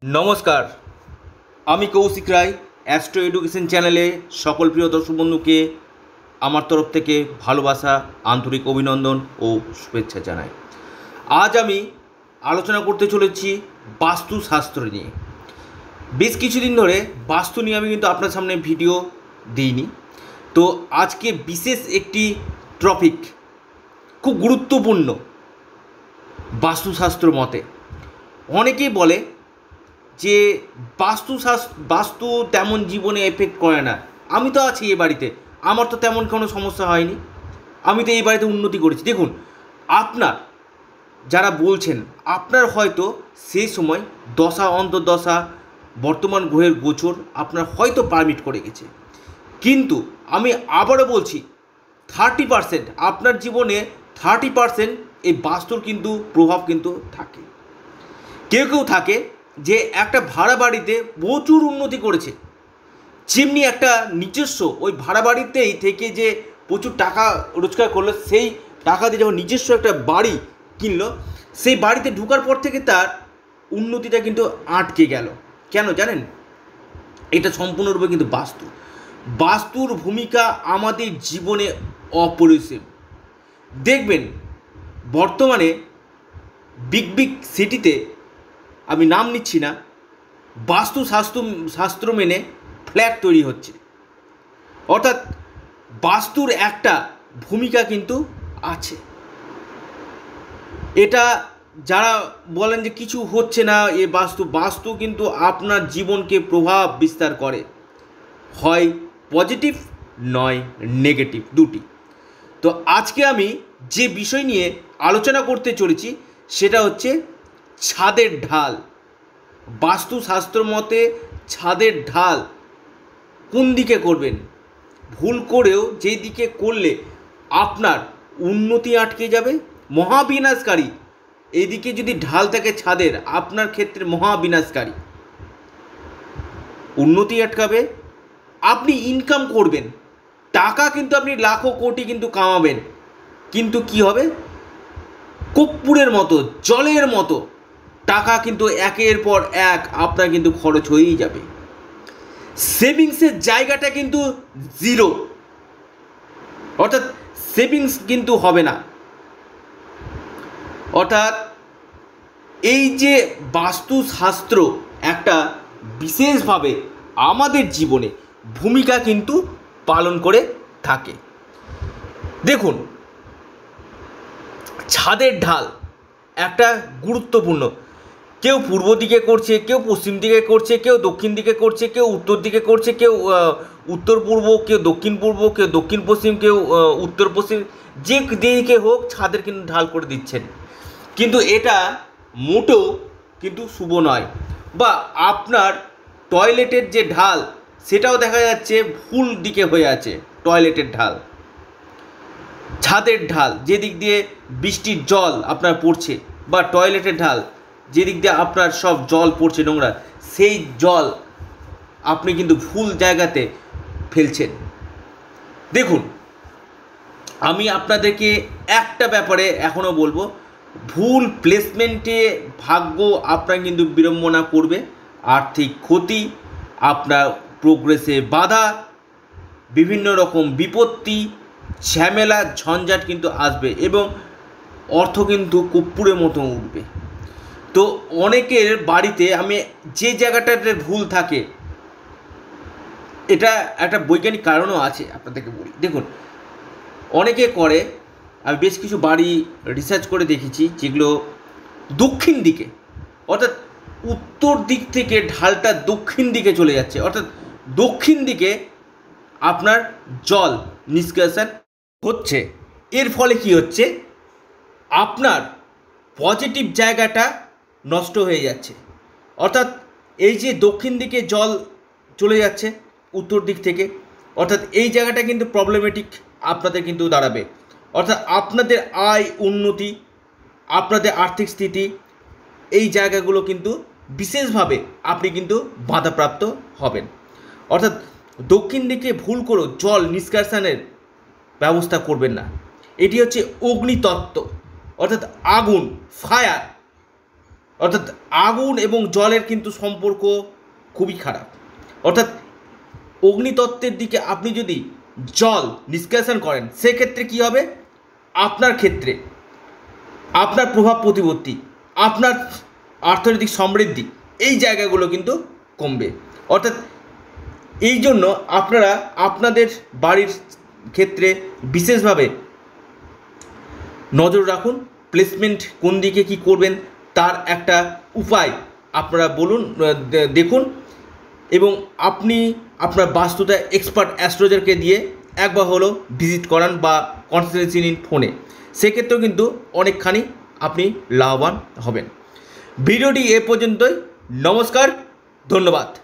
নমস্কার, আমি কৌশিক রায়। Astro education চ্যানেলে সকল প্রিয় দর্শক বন্ধুকে আমার তরফ থেকে ভালোবাসা, আন্তরিক অভিনন্দন ও শুভেচ্ছা জানাই। আজ আমি আলোচনা করতে চলেছি বাস্তুশাস্ত্র নিয়ে। বেশ কিছুদিন ধরে বাস্তু নিয়ে আমি কিন্তু আপনার সামনে ভিডিও দিইনি। তো আজকে বিশেষ একটি টপিক, খুব গুরুত্বপূর্ণ বাস্তুশাস্ত্র মতে। অনেকেই বলে যে বাস্তু তেমন জীবনে এফেক্ট করে না। আমি তো আছি এ বাড়িতে, আমার তো তেমন কোনো সমস্যা হয়নি, আমি তো এই বাড়িতে উন্নতি করেছি। দেখুন, আপনার যারা বলছেন, আপনার হয়তো সেই সময় দশা অন্তর্দশা, বর্তমান গ্রহের গোচর আপনার হয়তো পারমিট করে গেছে। কিন্তু আমি আবারও বলছি, 30% আপনার জীবনে 30% এই বাস্তুর কিন্তু প্রভাব কিন্তু থাকে। কেউ কেউ থাকে যে একটা ভাড়া বাড়িতে প্রচুর উন্নতি করেছে, যেমনি একটা নিজস্ব ওই ভাড়া বাড়িতেই থেকে যে প্রচুর টাকা রোজগার করলো, সেই টাকা দিয়ে যখন নিজস্ব একটা বাড়ি কিনলো, সেই বাড়িতে ঢোকার পর থেকে তার উন্নতিটা কিন্তু আটকে গেল। কেন জানেন? এটা সম্পূর্ণরূপে কিন্তু বাস্তুর ভূমিকা আমাদের জীবনে অপরিসীম। দেখবেন বর্তমানে বিগ সিটিতে, আমি নাম নিচ্ছি না, শাস্ত্র মেনে ফ্ল্যাট তৈরি হচ্ছে। অর্থাৎ বাস্তুর একটা ভূমিকা কিন্তু আছে। এটা যারা বলেন যে কিছু হচ্ছে না, এ বাস্তু কিন্তু আপনার জীবনকে প্রভাব বিস্তার করে, হয় পজিটিভ নয় নেগেটিভ, দুটি। তো আজকে আমি যে বিষয় নিয়ে আলোচনা করতে চলেছি সেটা হচ্ছে ছাদের ঢাল। বাস্তুশাস্ত্র মতে ছাদের ঢাল কোন দিকে করবেন, ভুল করেও যেই দিকে করলে আপনার উন্নতি আটকে যাবে, মহাবিনাশকারী। এইদিকে যদি ঢাল থাকে ছাদের, আপনার ক্ষেত্রে মহাবিনাশকারী, উন্নতি আটকাবে, আপনি ইনকাম করবেন, টাকা কিন্তু আপনি লাখো কোটি কিন্তু কামাবেন, কিন্তু কি হবে? কর্পূরের মতো, জলের মতো টাকা কিন্তু একের পর এক আপনার কিন্তু খরচ হয়েই যাবে। সেভিংসের জায়গাটা কিন্তু জিরো, অর্থাৎ সেভিংস কিন্তু হবে না। অর্থাৎ এই যে বাস্তুশাস্ত্র একটা বিশেষভাবে আমাদের জীবনে ভূমিকা কিন্তু পালন করে থাকে। দেখুন, ছাদের ঢাল একটা গুরুত্বপূর্ণ। কেউ পূর্ব দিকে করছে, কেউ পশ্চিম দিকে করছে, কেউ দক্ষিণ দিকে করছে, কেউ উত্তর দিকে করছে, কেউ উত্তর পূর্ব, কেউ দক্ষিণ পূর্ব, কেউ দক্ষিণ পশ্চিম, কেউ উত্তর পশ্চিম, যে দিকে হোক ছাদের কিন্তু ঢাল করে দিচ্ছেন। কিন্তু এটা মোটেও কিন্তু শুভ নয়। বা আপনার টয়লেটের যে ঢাল, সেটাও দেখা যাচ্ছে ভুল দিকে হয়ে আছে। টয়লেটের ঢাল, ছাদের ঢাল যেদিক দিয়ে বৃষ্টির জল আপনার পড়ছে, বা টয়লেটের ঢাল যেদিক দিয়ে আপনার সব জল পড়ছে নোংরা, সেই জল আপনি কিন্তু ভুল জায়গাতে ফেলছেন। দেখুন, আমি আপনাদেরকে একটা ব্যাপারে এখনও বলবো, ভুল প্লেসমেন্টে ভাগ্য আপনার কিন্তু বিড়ম্বনা করবে, আর্থিক ক্ষতি, আপনার প্রোগ্রেসে বাধা, বিভিন্ন রকম বিপত্তি, ঝামেলা, ঝঞ্ঝাট কিন্তু আসবে, এবং অর্থ কিন্তু কর্পূরের মতো উঠবে। তো অনেকের বাড়িতে আমি যে জায়গাটাতে ভুল থাকে, এটা একটা বৈজ্ঞানিক কারণও আছে, আপনাদেরকে বলি। দেখুন, অনেকে করে, আমি বেশ কিছু বাড়ি রিসার্চ করে দেখেছি যেগুলো দক্ষিণ দিকে, অর্থাৎ উত্তর দিক থেকে ঢালটা দক্ষিণ দিকে চলে যাচ্ছে, অর্থাৎ দক্ষিণ দিকে আপনার জল নিষ্কাশন হচ্ছে। এর ফলে কি হচ্ছে? আপনার পজিটিভ জায়গাটা নষ্ট হয়ে যাচ্ছে। অর্থাৎ এই যে দক্ষিণ দিকে জল চলে যাচ্ছে উত্তর দিক থেকে, অর্থাৎ এই জায়গাটা কিন্তু প্রবলেমেটিক আপনাদের কিন্তু দাঁড়াবে। অর্থাৎ আপনাদের আয়, উন্নতি, আপনাদের আর্থিক স্থিতি, এই জায়গাগুলো কিন্তু বিশেষভাবে আপনি কিন্তু বাধাপ্রাপ্ত হবেন। অর্থাৎ দক্ষিণ দিকে ভুল করেও জল নিষ্কাশনের ব্যবস্থা করবেন না। এটি হচ্ছে অগ্নিতত্ত্ব, অর্থাৎ আগুন, ফায়ার। অর্থাৎ আগুন এবং জলের কিন্তু সম্পর্ক খুবই খারাপ। অর্থাৎ অগ্নিতত্ত্বের দিকে আপনি যদি জল নিষ্কাশন করেন, সেক্ষেত্রে কী হবে, আপনার ক্ষেত্রে আপনার প্রভাব প্রতিপত্তি, আপনার অর্থনৈতিক সমৃদ্ধি, এই জায়গাগুলো কিন্তু কমবে। অর্থাৎ এই জন্য আপনারা আপনাদের বাড়ির ক্ষেত্রে বিশেষভাবে নজর রাখুন। প্লেসমেন্ট কোন দিকে কি করবেন তার একটা উপায় আপনারা বলুন, দেখুন, এবং আপনি আপনার বাস্তুটা এক্সপার্ট অ্যাস্ট্রোলজারকে দিয়ে একবার হলো ভিজিট করান বা কনসালটেন্সি নিন ফোনে, সেক্ষেত্রেও কিন্তু অনেকখানি আপনি লাভবান হবেন। ভিডিওটি এ পর্যন্তই। নমস্কার, ধন্যবাদ।